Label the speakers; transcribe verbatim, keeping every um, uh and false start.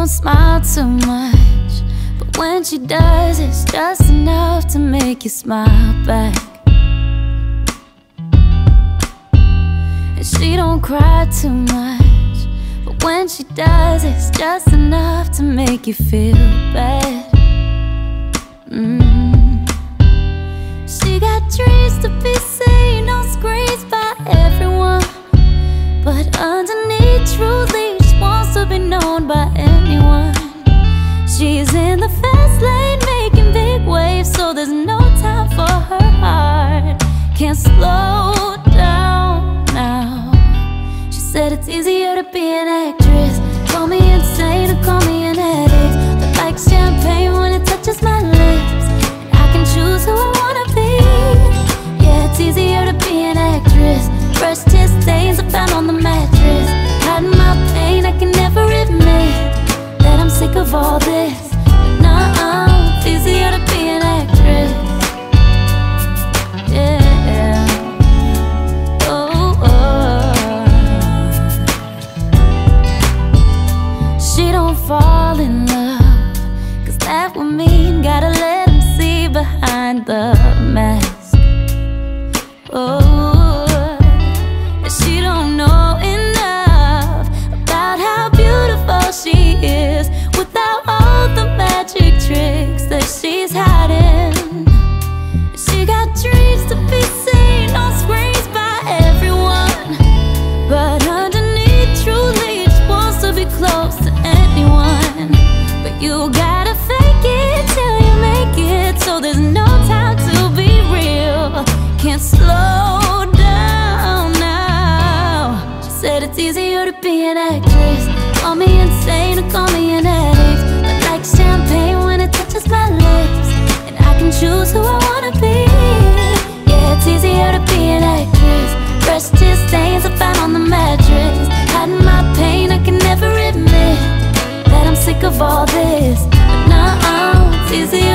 Speaker 1: smile too much, but when she does, it's just enough to make you smile back. And she don't cry too much, but when she does, it's just enough to make you feel bad. mm. She got dreams to be seen on screens by everyone, but underneath, truly, she wants to be known by anyone. She's in the fast lane, making big waves, so there's no time for her heart. Can't slow down now. She said it's easier to be an actress. Call me insane or call me an addict, but like champagne when it touches my lips, and I can choose who I wanna be. Yeah, it's easier to be an actress. Fresh tear stains are found on the mattress. Hiding my pain, I can never admit that I'm sick of all this. But nah, it's easier to be an actress. Yeah. Oh, oh. She don't fall in love, cause that would mean gotta let him see behind the mask. Oh, she don't know enough about how beautiful she is without all the magic tricks that she's hiding. She got dreams to be seen on screens by everyone, but underneath, truly, she wants to be close to anyone. But you gotta fake it till you make it, so there's no time to be real. Can't slow down now. She said it's easier to be an actress. Call me insane or call me an addict, but like champagne when it touches my lips, and I can choose who I wanna be. Yeah, it's easier to be an actress. Fresh tear stains are found on the mattress. Hiding my pain, I can never admit that I'm sick of all this. But nah, it's easier